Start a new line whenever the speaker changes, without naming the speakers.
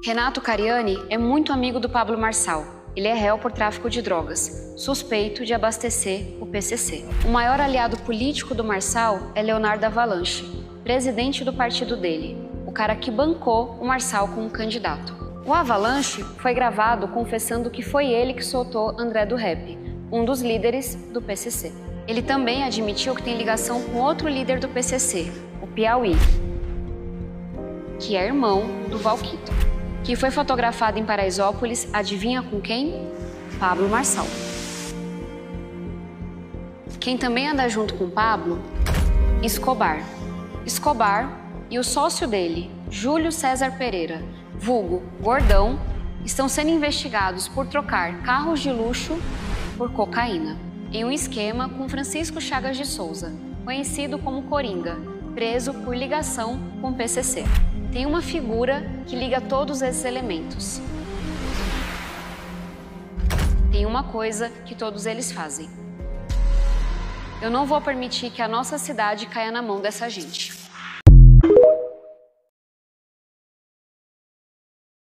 Renato Cariani é muito amigo do Pablo Marçal. Ele é réu por tráfico de drogas, suspeito de abastecer o PCC. O maior aliado político do Marçal é Leonardo Avalanche, presidente do partido dele, o cara que bancou o Marçal como candidato. O Avalanche foi gravado confessando que foi ele que soltou André do Rap, um dos líderes do PCC. Ele também admitiu que tem ligação com outro líder do PCC, o Piauí, que é irmão do Valquito, que foi fotografado em Paraisópolis, adivinha com quem? Pablo Marçal. Quem também anda junto com Pablo? Escobar. Escobar e o sócio dele, Júlio César Pereira, vulgo Gordão, estão sendo investigados por trocar carros de luxo por cocaína, em um esquema com Francisco Chagas de Souza, conhecido como Coringa, preso por ligação com o PCC. Tem uma figura que liga todos esses elementos. Tem uma coisa que todos eles fazem. Eu não vou permitir que a nossa cidade caia na mão dessa gente.